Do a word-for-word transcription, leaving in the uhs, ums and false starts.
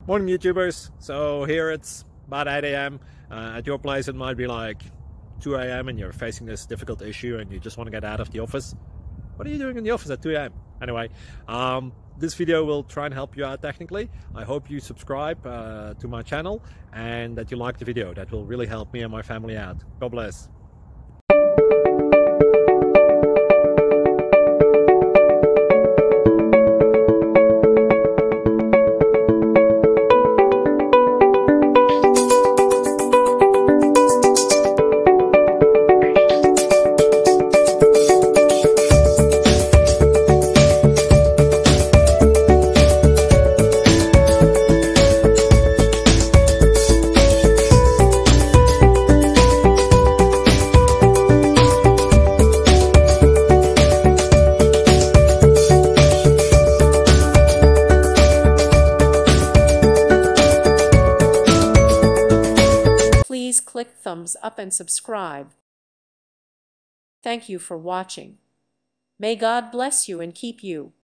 Morning YouTubers. So here it's about eight A M Uh, at your place it might be like two A M and you're facing this difficult issue and you just want to get out of the office. What are you doing in the office at two A M? Anyway, um, this video will try and help you out technically. I hope you subscribe uh, to my channel and that you like the video. That will really help me and my family out. God bless. Please click thumbs up and subscribe. Thank you for watching. May God bless you and keep you.